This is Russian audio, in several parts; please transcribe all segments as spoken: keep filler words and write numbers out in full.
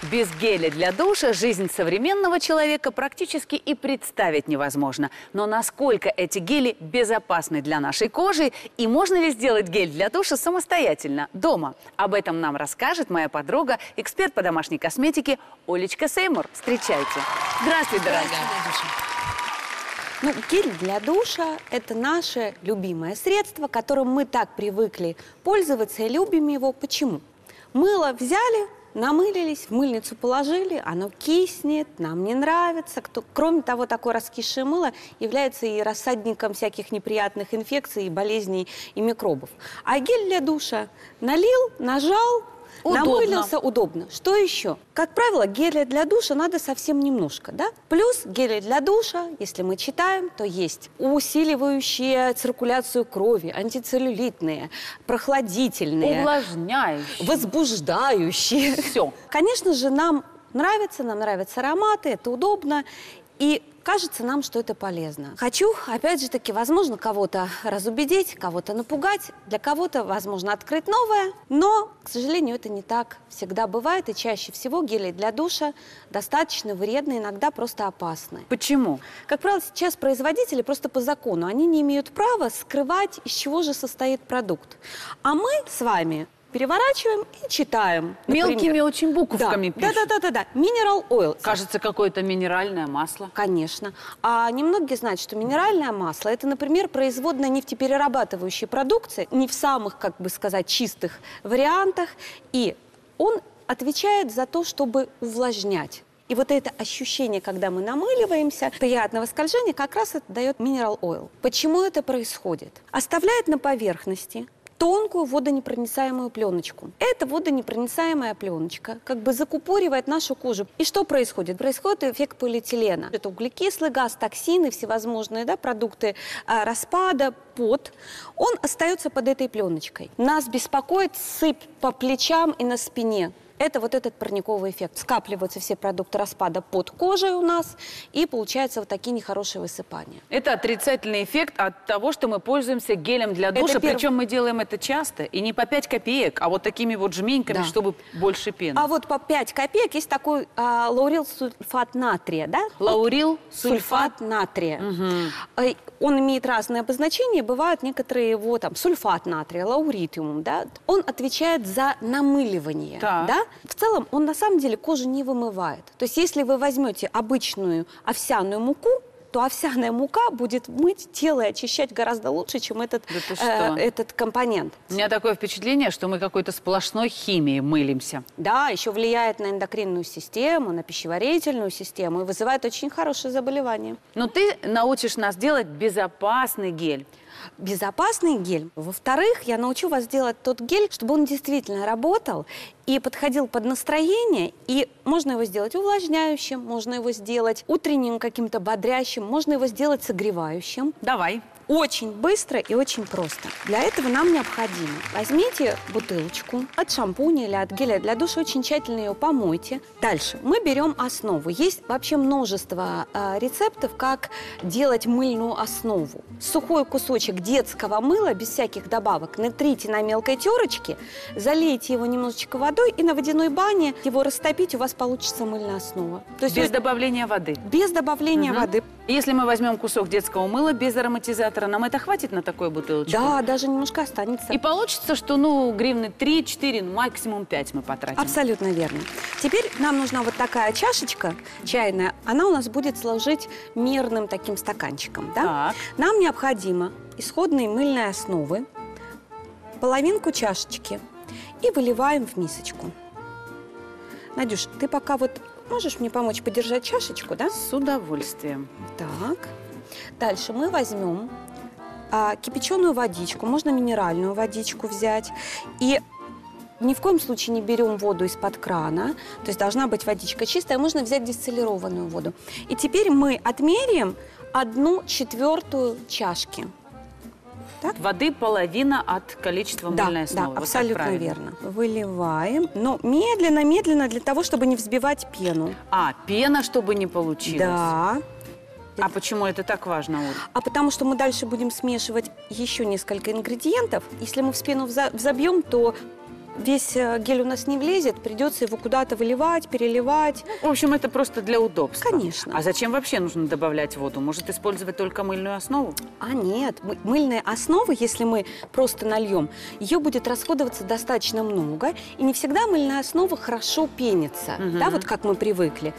Без геля для душа жизнь современного человека практически и представить невозможно. Но насколько эти гели безопасны для нашей кожи и можно ли сделать гель для душа самостоятельно, дома? Об этом нам расскажет моя подруга, эксперт по домашней косметике Олечка Сеймур. Встречайте. Здравствуй, дорогая. Ну, гель для душа – это наше любимое средство, которым мы так привыкли пользоваться и любим его. Почему? Мыло взяли, намылились, в мыльницу положили, оно киснет, нам не нравится. Кто, кроме того, такое раскисшее мыло является и рассадником всяких неприятных инфекций, и болезней, и микробов. А гель для душа налил, нажал, удобно. Намылился, удобно. Что еще? Как правило, геля для душа надо совсем немножко, да? Плюс гели для душа, если мы читаем, то есть усиливающие циркуляцию крови, антицеллюлитные, прохладительные, увлажняющие, возбуждающие. Все. Конечно же, нам нравится, нам нравятся ароматы, это удобно. И кажется нам, что это полезно. Хочу, опять же таки, возможно, кого-то разубедить, кого-то напугать, для кого-то, возможно, открыть новое. Но, к сожалению, это не так всегда бывает. И чаще всего гели для душа достаточно вредны, иногда просто опасны. Почему? Как правило, сейчас производители просто по закону, они не имеют права скрывать, из чего же состоит продукт. А мы с вами переворачиваем и читаем. Например. Мелкими очень буковками да. пишут. Да-да-да. Mineral oil. Кажется, какое-то минеральное масло. Конечно. А немногие знают, что минеральное масло – это, например, производная нефтеперерабатывающей продукции, не в самых, как бы сказать, чистых вариантах. И он отвечает за то, чтобы увлажнять. И вот это ощущение, когда мы намыливаемся, приятного скольжения, как раз это дает mineral oil. Почему это происходит? Оставляет на поверхности тонкую водонепроницаемую пленочку. Эта водонепроницаемая пленочка как бы закупоривает нашу кожу. И что происходит? Происходит эффект полиэтилена. Это углекислый газ, токсины, всевозможные, да, продукты а, распада, пот. Он остается под этой пленочкой. Нас беспокоит сыпь по плечам и на спине. Это вот этот парниковый эффект. Скапливаются все продукты распада под кожей у нас, и получаются вот такие нехорошие высыпания. Это отрицательный эффект от того, что мы пользуемся гелем для душа. Перв... Причем мы делаем это часто, и не по пять копеек, а вот такими вот жменьками, да, чтобы больше пены. А вот по пять копеек есть такой а, лаурил сульфат натрия, да? Лаурил сульфат, сульфат натрия. Угу. Он имеет разные обозначения, бывают некоторые его там сульфат натрия, лауритиум, да? Он отвечает за намыливание, так, да? В целом он на самом деле кожу не вымывает. То есть если вы возьмете обычную овсяную муку, то овсяная мука будет мыть тело и очищать гораздо лучше, чем этот, да э, этот компонент. У меня такое впечатление, что мы какой-то сплошной химией мылимся. Да, еще влияет на эндокринную систему, на пищеварительную систему и вызывает очень хорошие заболевания. Но ты научишь нас делать безопасный гель. Безопасный гель. Во-вторых, я научу вас делать тот гель, чтобы он действительно работал и подходил под настроение. И можно его сделать увлажняющим, можно его сделать утренним каким-то бодрящим, можно его сделать согревающим. Давай. Очень быстро и очень просто. Для этого нам необходимо: возьмите бутылочку от шампуня или от геля для душа, очень тщательно ее помойте. Дальше мы берем основу. Есть вообще множество э, рецептов, как делать мыльную основу. Сухой кусочек детского мыла, без всяких добавок, натрите на мелкой терочке, залейте его немножечко водой и на водяной бане его растопить, у вас получится мыльная основа. То есть без вы... добавления воды? Без добавления угу. воды. Если мы возьмем кусок детского мыла без ароматизатора, нам это хватит на такую бутылочку? Да, даже немножко останется. И получится, что, ну, гривны три-четыре, ну, максимум пять мы потратим. Абсолютно верно. Теперь нам нужна вот такая чашечка чайная. Она у нас будет служить мерным таким стаканчиком, да? Так. Нам необходимо исходные мыльные основы, половинку чашечки, и выливаем в мисочку. Надюш, ты пока вот можешь мне помочь подержать чашечку, да? С удовольствием. Так. Дальше мы возьмем а, кипяченую водичку, можно минеральную водичку взять. И ни в коем случае не берем воду из-под крана, то есть должна быть водичка чистая, можно взять дистиллированную воду. И теперь мы отмеряем одну четвертую чашки. Так? Воды половина от количества да, мыльной основы. Да, вот абсолютно верно. Выливаем, но медленно-медленно для того, чтобы не взбивать пену. А, пена, чтобы не получилось. Да. А почему это так важно, Оль? А потому что мы дальше будем смешивать еще несколько ингредиентов. Если мы в пену взобьем, то весь гель у нас не влезет, придется его куда-то выливать, переливать. В общем, это просто для удобства. Конечно. А зачем вообще нужно добавлять воду? Может использовать только мыльную основу? А нет, мы- мыльная основа, если мы просто нальем, ее будет расходоваться достаточно много, и не всегда мыльная основа хорошо пенится, Мгм. да, вот как мы привыкли.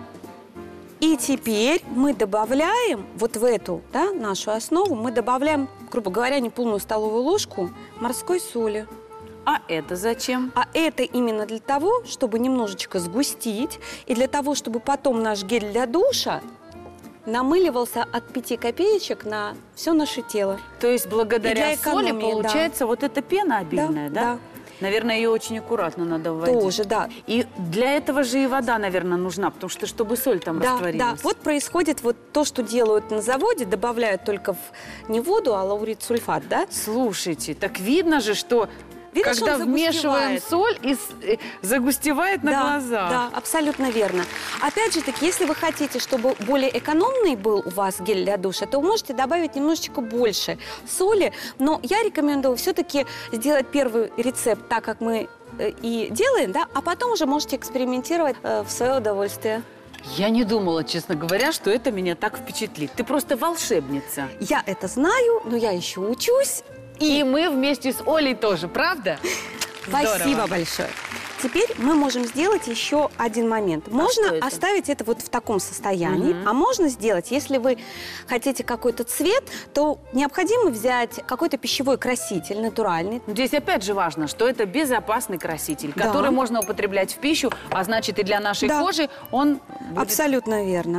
И теперь мы добавляем вот в эту, да, нашу основу, мы добавляем, грубо говоря, неполную столовую ложку морской соли. А это зачем? А это именно для того, чтобы немножечко сгустить, и для того, чтобы потом наш гель для душа намыливался от пяти копеечек на все наше тело. То есть И благодаря для соли экономии, получается вот эта пена обильная, да? да. Наверное, ее очень аккуратно надо вводить. Тоже, да. И для этого же и вода, наверное, нужна, потому что чтобы соль там Да, растворилась. да. Вот происходит вот то, что делают на заводе, добавляют только в не воду, а лаурит-сульфат, да? Слушайте, так видно же, что Видишь, когда он вмешиваем загустевает. соль, и с- э, загустевает на да, глазах. Да, абсолютно верно. Опять же таки, если вы хотите, чтобы более экономный был у вас гель для душа, то вы можете добавить немножечко больше соли. Но я рекомендую все-таки сделать первый рецепт так, как мы э, и делаем, да, а потом уже можете экспериментировать э, в свое удовольствие. Я не думала, честно говоря, что это меня так впечатлит. Ты просто волшебница. Я это знаю, но я еще учусь. И мы вместе с Олей тоже, правда? Спасибо Здорово. большое. Теперь мы можем сделать еще один момент. что Можно это? оставить это вот в таком состоянии, Мгм. а можно сделать, если вы хотите какой-то цвет, то необходимо взять какой-то пищевой краситель натуральный. Но здесь опять же важно, что это безопасный краситель, Да. который можно употреблять в пищу, а значит и для нашей Да. кожи он будет... Абсолютно верно.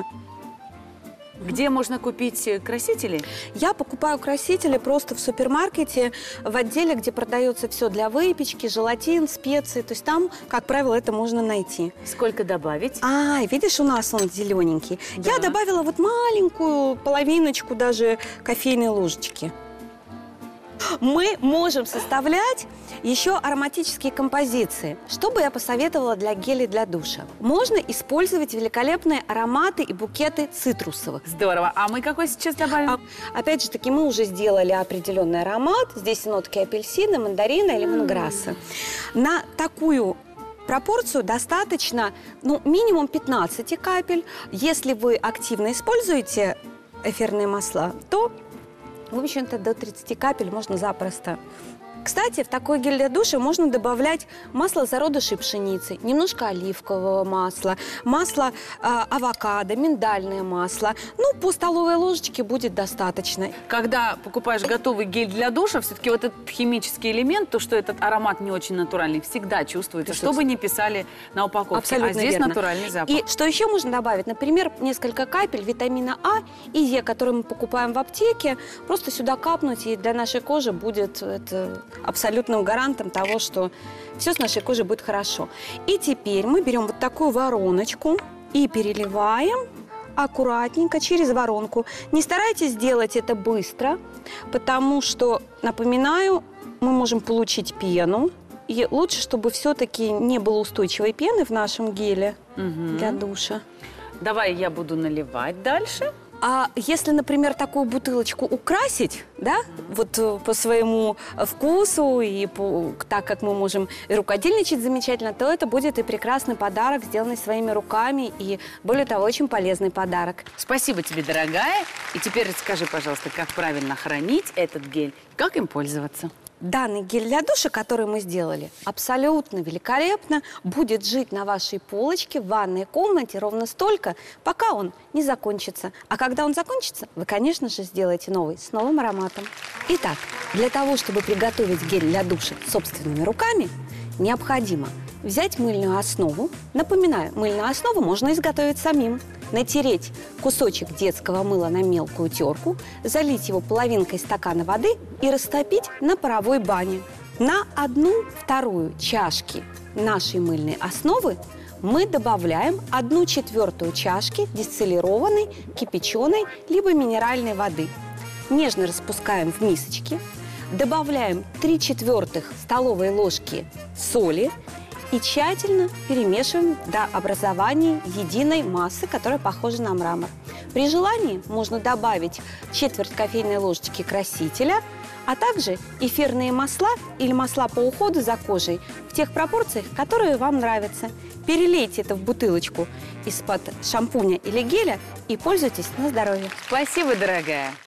Где можно купить э, красители? Я покупаю красители просто в супермаркете, в отделе, где продается все для выпечки, желатин, специи. То есть там, как правило, это можно найти. Сколько добавить? А, видишь, у нас он зелененький. Да. Я добавила вот маленькую половиночку даже кофейной ложечки. Мы можем составлять еще ароматические композиции. Что бы я посоветовала для гелей для душа? Можно использовать великолепные ароматы и букеты цитрусовых. Здорово. А мы какой сейчас добавим? А, опять же таки, мы уже сделали определенный аромат. Здесь нотки апельсина, мандарина и лемонграсса. На такую пропорцию достаточно, ну, минимум пятнадцать капель. Если вы активно используете эфирные масла, то, в общем-то, до тридцати капель можно запросто. Кстати, в такой гель для душа можно добавлять масло зародышей пшеницы, немножко оливкового масла, масло э, авокадо, миндальное масло. Ну, по столовой ложечке будет достаточно. Когда покупаешь готовый гель для душа, все-таки вот этот химический элемент, то, что этот аромат не очень натуральный, всегда чувствуется, что бы ни писали на упаковке. Абсолютно а здесь верно. натуральный запах. И что еще можно добавить? Например, несколько капель витамина А и Е, которые мы покупаем в аптеке, просто сюда капнуть, и для нашей кожи будет это абсолютным гарантом того, что все с нашей кожей будет хорошо. И теперь мы берем вот такую вороночку и переливаем аккуратненько через воронку. Не старайтесь делать это быстро, потому что, напоминаю, мы можем получить пену. И лучше, чтобы все-таки не было устойчивой пены в нашем геле Мгм. для душа. Давай я буду наливать дальше. А если, например, такую бутылочку украсить, да, вот э, по своему вкусу и по, так как мы можем и рукодельничать замечательно, то это будет и прекрасный подарок, сделанный своими руками, и, более того, очень полезный подарок. Спасибо тебе, дорогая. И теперь расскажи, пожалуйста, как правильно хранить этот гель, как им пользоваться. Данный гель для душа, который мы сделали, абсолютно великолепно будет жить на вашей полочке в ванной комнате ровно столько, пока он не закончится. А когда он закончится, вы, конечно же, сделаете новый с новым ароматом. Итак, для того, чтобы приготовить гель для душа собственными руками, необходимо взять мыльную основу. Напоминаю, мыльную основу можно изготовить самим. Натереть кусочек детского мыла на мелкую терку, залить его половинкой стакана воды и растопить на паровой бане. На одну-вторую чашки нашей мыльной основы мы добавляем одну четвертую чашки дистиллированной, кипяченой либо минеральной воды. Нежно распускаем в мисочке, добавляем три четвертых столовой ложки соли и тщательно перемешиваем до образования единой массы, которая похожа на мрамор. При желании можно добавить четверть кофейной ложечки красителя, а также эфирные масла или масла по уходу за кожей в тех пропорциях, которые вам нравятся. Перелейте это в бутылочку из-под шампуня или геля и пользуйтесь на здоровье. Спасибо, дорогая.